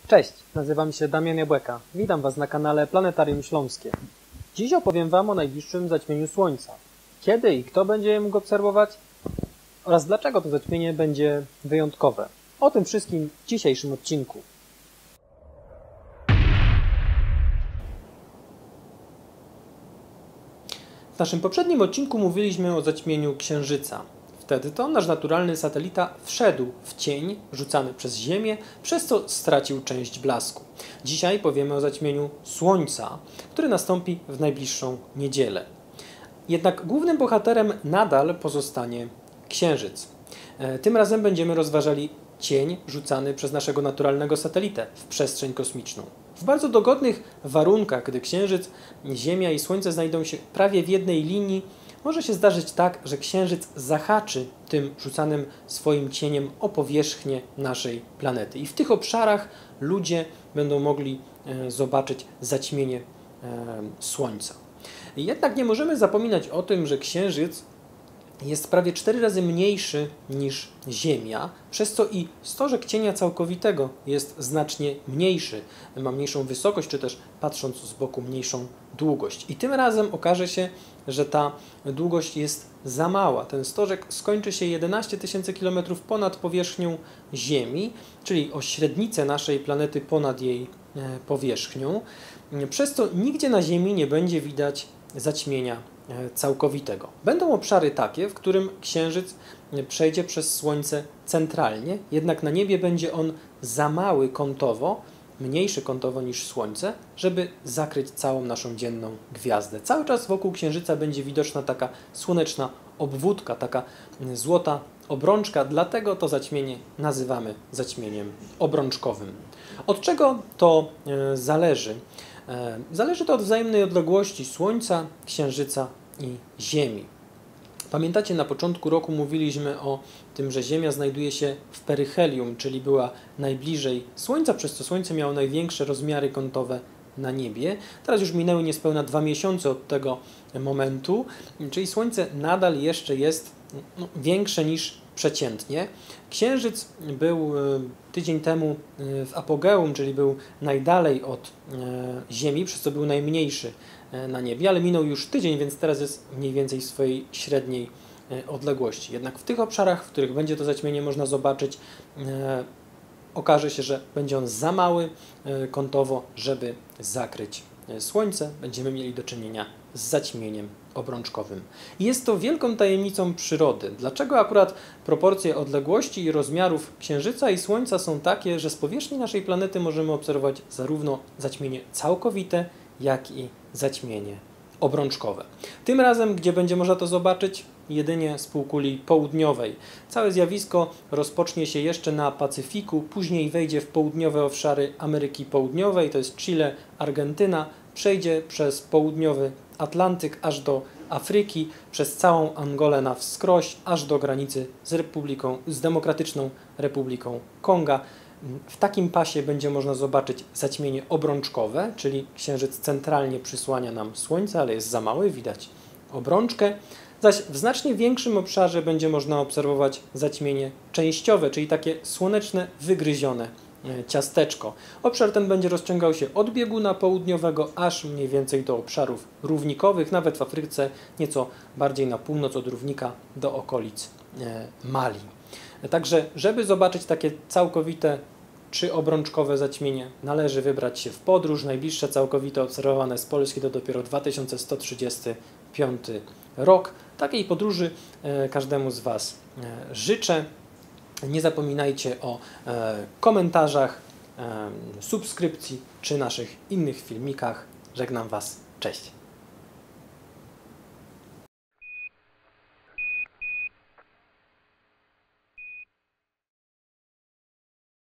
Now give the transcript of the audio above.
Cześć, nazywam się Damian Jabłeka. Witam Was na kanale Planetarium Śląskie. Dziś opowiem Wam o najbliższym zaćmieniu Słońca. Kiedy i kto będzie je mógł obserwować oraz dlaczego to zaćmienie będzie wyjątkowe. O tym wszystkim w dzisiejszym odcinku. W naszym poprzednim odcinku mówiliśmy o zaćmieniu Księżyca. Wtedy to nasz naturalny satelita wszedł w cień rzucany przez Ziemię, przez co stracił część blasku. Dzisiaj powiemy o zaćmieniu Słońca, które nastąpi w najbliższą niedzielę. Jednak głównym bohaterem nadal pozostanie Księżyc. Tym razem będziemy rozważali cień rzucany przez naszego naturalnego satelitę w przestrzeń kosmiczną. W bardzo dogodnych warunkach, gdy Księżyc, Ziemia i Słońce znajdą się prawie w jednej linii, może się zdarzyć tak, że Księżyc zahaczy tym rzucanym swoim cieniem o powierzchnię naszej planety. I w tych obszarach ludzie będą mogli zobaczyć zaćmienie Słońca. Jednak nie możemy zapominać o tym, że Księżyc jest prawie 4 razy mniejszy niż Ziemia, przez co i stożek cienia całkowitego jest znacznie mniejszy. Ma mniejszą wysokość, czy też patrząc z boku mniejszą długość. I tym razem okaże się, że ta długość jest za mała. Ten stożek skończy się 11 000 km ponad powierzchnią Ziemi, czyli o średnicę naszej planety ponad jej powierzchnią, przez co nigdzie na Ziemi nie będzie widać zaćmienia całkowitego. Będą obszary takie, w którym Księżyc przejdzie przez Słońce centralnie, jednak na niebie będzie on za mały kątowo, mniejszy kątowo niż Słońce, żeby zakryć całą naszą dzienną gwiazdę. Cały czas wokół Księżyca będzie widoczna taka słoneczna obwódka, taka złota obrączka, dlatego to zaćmienie nazywamy zaćmieniem obrączkowym. Od czego to zależy? Zależy to od wzajemnej odległości Słońca, Księżyca i Ziemi. Pamiętacie, na początku roku mówiliśmy o tym, że Ziemia znajduje się w peryhelium, czyli była najbliżej Słońca, przez co Słońce miało największe rozmiary kątowe na niebie. Teraz już minęły niespełna 2 miesiące od tego momentu, czyli Słońce nadal jeszcze jest większe niż przeciętnie. Księżyc był tydzień temu w apogeum, czyli był najdalej od Ziemi, przez co był najmniejszy na niebie, ale minął już tydzień, więc teraz jest mniej więcej w swojej średniej odległości. Jednak w tych obszarach, w których będzie to zaćmienie można zobaczyć, okaże się, że będzie on za mały kątowo, żeby zakryć Słońce. Będziemy mieli do czynienia z zaćmieniem obrączkowym. Jest to wielką tajemnicą przyrody. Dlaczego akurat proporcje odległości i rozmiarów Księżyca i Słońca są takie, że z powierzchni naszej planety możemy obserwować zarówno zaćmienie całkowite, jak i zaćmienie obrączkowe. Tym razem, gdzie będzie można to zobaczyć? Jedynie z półkuli południowej. Całe zjawisko rozpocznie się jeszcze na Pacyfiku, później wejdzie w południowe obszary Ameryki Południowej, to jest Chile, Argentyna, przejdzie przez południowy Atlantyk aż do Afryki, przez całą Angolę na wskroś, aż do granicy z Demokratyczną Republiką Konga. W takim pasie będzie można zobaczyć zaćmienie obrączkowe, czyli Księżyc centralnie przysłania nam Słońce, ale jest za mały, widać obrączkę. Zaś w znacznie większym obszarze będzie można obserwować zaćmienie częściowe, czyli takie słoneczne, wygryzione ciasteczko. Obszar ten będzie rozciągał się od bieguna południowego aż mniej więcej do obszarów równikowych, nawet w Afryce nieco bardziej na północ od równika do okolic Mali. Także, żeby zobaczyć takie całkowite czy obrączkowe zaćmienie, należy wybrać się w podróż. Najbliższe całkowite obserwowane z Polski to dopiero 2135 rok. Takiej podróży każdemu z Was życzę. Nie zapominajcie o komentarzach, subskrypcji czy naszych innych filmikach. Żegnam Was. Cześć.